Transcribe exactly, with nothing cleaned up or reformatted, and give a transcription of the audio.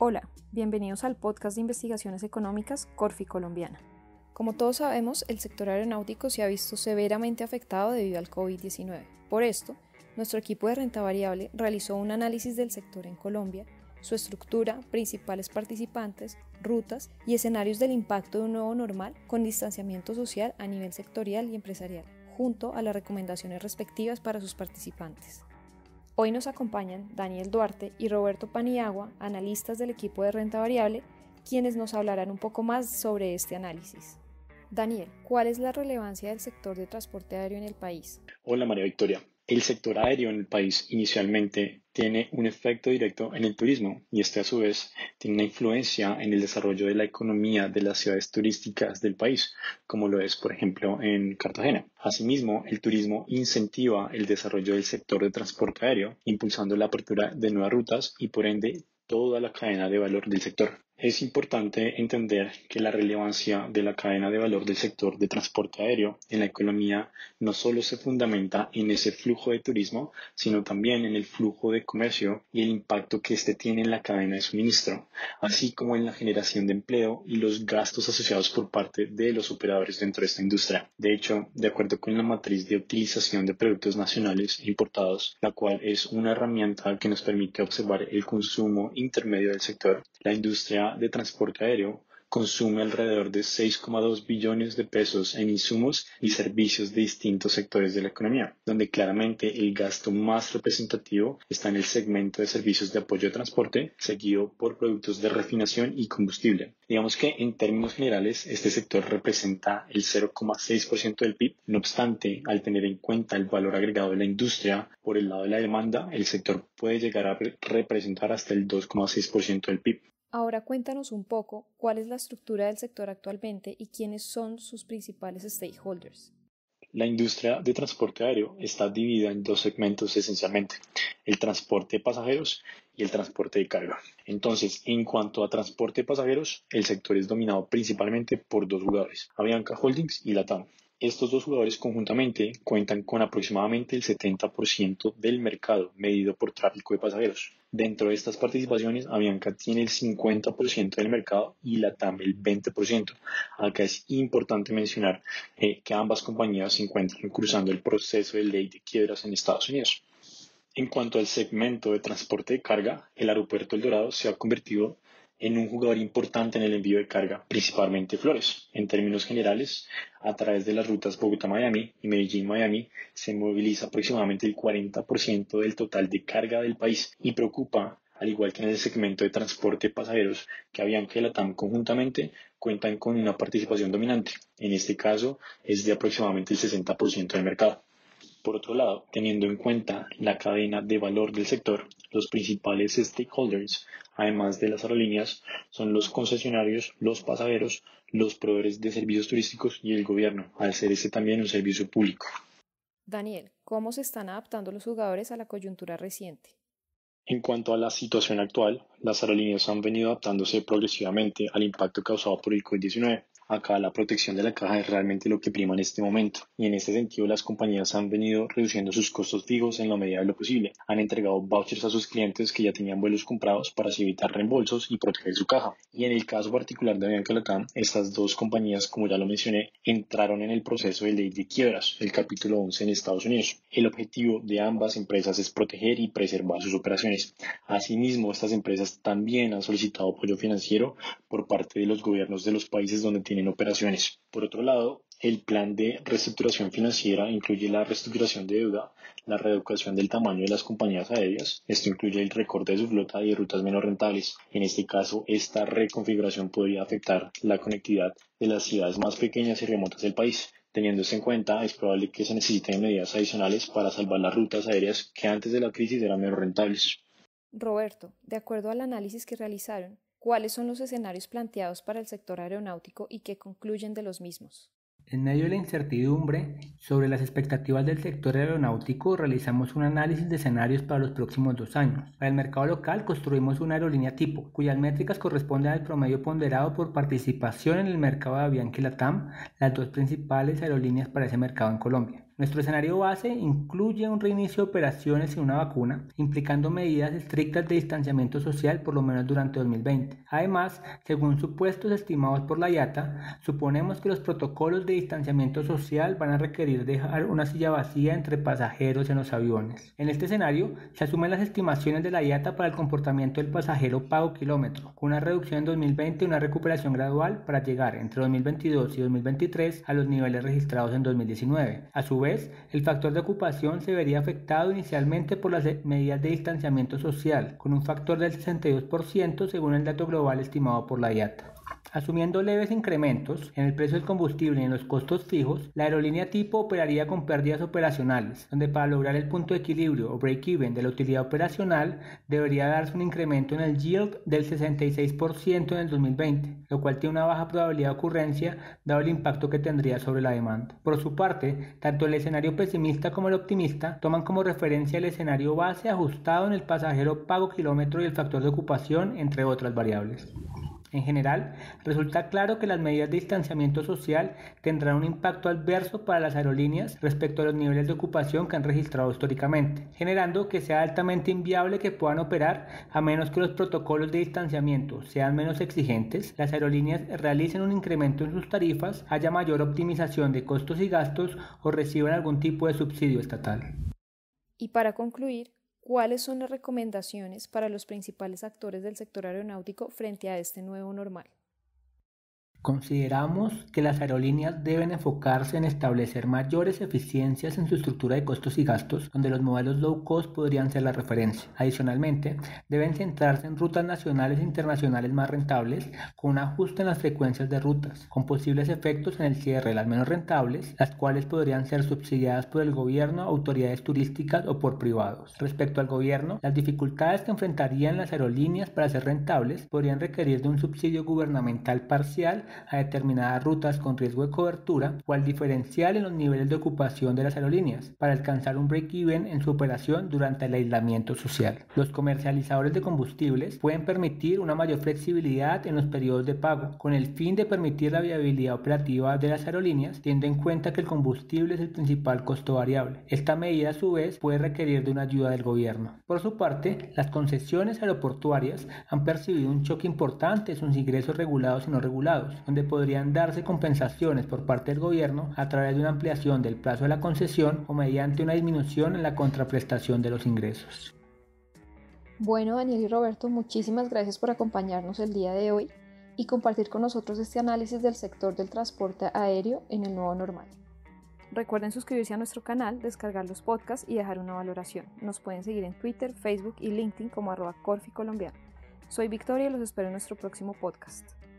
Hola, bienvenidos al podcast de investigaciones económicas Corfi Colombiana. Como todos sabemos, el sector aeronáutico se ha visto severamente afectado debido al COVID diecinueve. Por esto, nuestro equipo de renta variable realizó un análisis del sector en Colombia, su estructura, principales participantes, rutas y escenarios del impacto de un nuevo normal con distanciamiento social a nivel sectorial y empresarial, junto a las recomendaciones respectivas para sus participantes. Hoy nos acompañan Daniel Duarte y Roberto Paniagua, analistas del equipo de renta variable, quienes nos hablarán un poco más sobre este análisis. Daniel, ¿cuál es la relevancia del sector de transporte aéreo en el país? Hola María Victoria. El sector aéreo en el país inicialmente tiene un efecto directo en el turismo y este a su vez tiene una influencia en el desarrollo de la economía de las ciudades turísticas del país, como lo es por ejemplo en Cartagena. Asimismo, el turismo incentiva el desarrollo del sector de transporte aéreo, impulsando la apertura de nuevas rutas y por ende toda la cadena de valor del sector. Es importante entender que la relevancia de la cadena de valor del sector de transporte aéreo en la economía no solo se fundamenta en ese flujo de turismo, sino también en el flujo de comercio y el impacto que éste tiene en la cadena de suministro, así como en la generación de empleo y los gastos asociados por parte de los operadores dentro de esta industria. De hecho, de acuerdo con la matriz de utilización de productos nacionales e importados, la cual es una herramienta que nos permite observar el consumo intermedio del sector, la industria de transporte aéreo consume alrededor de seis coma dos billones de pesos en insumos y servicios de distintos sectores de la economía, donde claramente el gasto más representativo está en el segmento de servicios de apoyo de transporte, seguido por productos de refinación y combustible. Digamos que en términos generales este sector representa el cero coma seis por ciento del P I B, no obstante, al tener en cuenta el valor agregado de la industria por el lado de la demanda, el sector puede llegar a representar hasta el dos coma seis por ciento del P I B. Ahora cuéntanos un poco cuál es la estructura del sector actualmente y quiénes son sus principales stakeholders. La industria de transporte aéreo está dividida en dos segmentos esencialmente, el transporte de pasajeros y el transporte de carga. Entonces, en cuanto a transporte de pasajeros, el sector es dominado principalmente por dos jugadores, Avianca Holdings y LATAM. Estos dos jugadores conjuntamente cuentan con aproximadamente el setenta por ciento del mercado medido por tráfico de pasajeros. Dentro de estas participaciones, Avianca tiene el cincuenta por ciento del mercado y LATAM el veinte por ciento. Acá es importante mencionar eh, que ambas compañías se encuentran cruzando el proceso de ley de quiebras en Estados Unidos. En cuanto al segmento de transporte de carga, el aeropuerto El Dorado se ha convertido en un jugador importante en el envío de carga, principalmente flores. En términos generales, a través de las rutas Bogotá-Miami y Medellín-Miami, se moviliza aproximadamente el cuarenta por ciento del total de carga del país y preocupa, al igual que en el segmento de transporte de pasajeros, que Avianca y LATAM conjuntamente cuentan con una participación dominante. En este caso, es de aproximadamente el sesenta por ciento del mercado. Por otro lado, teniendo en cuenta la cadena de valor del sector, los principales stakeholders, además de las aerolíneas, son los concesionarios, los pasajeros, los proveedores de servicios turísticos y el gobierno, al ser este también un servicio público. Daniel, ¿cómo se están adaptando los jugadores a la coyuntura reciente? En cuanto a la situación actual, las aerolíneas han venido adaptándose progresivamente al impacto causado por el COVID diecinueve. Acá la protección de la caja es realmente lo que prima en este momento y en este sentido las compañías han venido reduciendo sus costos fijos en la medida de lo posible. Han entregado vouchers a sus clientes que ya tenían vuelos comprados para así evitar reembolsos y proteger su caja. Y en el caso particular de Avianca LATAM, estas dos compañías, como ya lo mencioné, entraron en el proceso de ley de quiebras, el capítulo once en Estados Unidos. El objetivo de ambas empresas es proteger y preservar sus operaciones. Asimismo, estas empresas también han solicitado apoyo financiero por parte de los gobiernos de los países donde tienen operaciones. Por otro lado, el plan de reestructuración financiera incluye la reestructuración de deuda, la reeducación del tamaño de las compañías aéreas. Esto incluye el recorte de su flota y de rutas menos rentables. En este caso, esta reconfiguración podría afectar la conectividad de las ciudades más pequeñas y remotas del país. Teniéndose en cuenta, es probable que se necesiten medidas adicionales para salvar las rutas aéreas que antes de la crisis eran menos rentables. Roberto, de acuerdo al análisis que realizaron, ¿cuáles son los escenarios planteados para el sector aeronáutico y qué concluyen de los mismos? En medio de la incertidumbre sobre las expectativas del sector aeronáutico, realizamos un análisis de escenarios para los próximos dos años. Para el mercado local, construimos una aerolínea tipo, cuyas métricas corresponden al promedio ponderado por participación en el mercado de Avianca y LATAM, las dos principales aerolíneas para ese mercado en Colombia. Nuestro escenario base incluye un reinicio de operaciones sin una vacuna, implicando medidas estrictas de distanciamiento social por lo menos durante dos mil veinte. Además, según supuestos estimados por la I A T A, suponemos que los protocolos de distanciamiento social van a requerir dejar una silla vacía entre pasajeros en los aviones. En este escenario, se asumen las estimaciones de la I A T A para el comportamiento del pasajero pago kilómetro, con una reducción en dos mil veinte y una recuperación gradual para llegar entre dos mil veintidós y dos mil veintitrés a los niveles registrados en dos mil diecinueve. A su vez, el factor de ocupación se vería afectado inicialmente por las medidas de distanciamiento social, con un factor del sesenta y dos por ciento según el dato global estimado por la I A T A. Asumiendo leves incrementos en el precio del combustible y en los costos fijos, la aerolínea tipo operaría con pérdidas operacionales, donde para lograr el punto de equilibrio o break-even de la utilidad operacional debería darse un incremento en el yield del sesenta y seis por ciento en el dos mil veinte, lo cual tiene una baja probabilidad de ocurrencia dado el impacto que tendría sobre la demanda. Por su parte, tanto el escenario pesimista como el optimista toman como referencia el escenario base ajustado en el pasajero pago kilómetro y el factor de ocupación, entre otras variables. En general, resulta claro que las medidas de distanciamiento social tendrán un impacto adverso para las aerolíneas respecto a los niveles de ocupación que han registrado históricamente, generando que sea altamente inviable que puedan operar a menos que los protocolos de distanciamiento sean menos exigentes, las aerolíneas realicen un incremento en sus tarifas, haya mayor optimización de costos y gastos o reciban algún tipo de subsidio estatal. Y para concluir, ¿cuáles son las recomendaciones para los principales actores del sector aeronáutico frente a este nuevo normal? Consideramos que las aerolíneas deben enfocarse en establecer mayores eficiencias en su estructura de costos y gastos, donde los modelos low cost podrían ser la referencia. Adicionalmente, deben centrarse en rutas nacionales e internacionales más rentables, con un ajuste en las frecuencias de rutas, con posibles efectos en el cierre de las menos rentables, las cuales podrían ser subsidiadas por el gobierno, autoridades turísticas o por privados. Respecto al gobierno, las dificultades que enfrentarían las aerolíneas para ser rentables podrían requerir de un subsidio gubernamental parcial a determinadas rutas con riesgo de cobertura o al diferencial en los niveles de ocupación de las aerolíneas para alcanzar un break-even en su operación durante el aislamiento social. Los comercializadores de combustibles pueden permitir una mayor flexibilidad en los periodos de pago con el fin de permitir la viabilidad operativa de las aerolíneas, teniendo en cuenta que el combustible es el principal costo variable. Esta medida a su vez puede requerir de una ayuda del gobierno. Por su parte, las concesiones aeroportuarias han percibido un choque importante en sus ingresos regulados y no regulados, donde podrían darse compensaciones por parte del gobierno a través de una ampliación del plazo de la concesión o mediante una disminución en la contraprestación de los ingresos. Bueno, Daniel y Roberto, muchísimas gracias por acompañarnos el día de hoy y compartir con nosotros este análisis del sector del transporte aéreo en el nuevo normal. Recuerden suscribirse a nuestro canal, descargar los podcasts y dejar una valoración. Nos pueden seguir en Twitter, Facebook y LinkedIn como arroba corficolombiano. Soy Victoria y los espero en nuestro próximo podcast.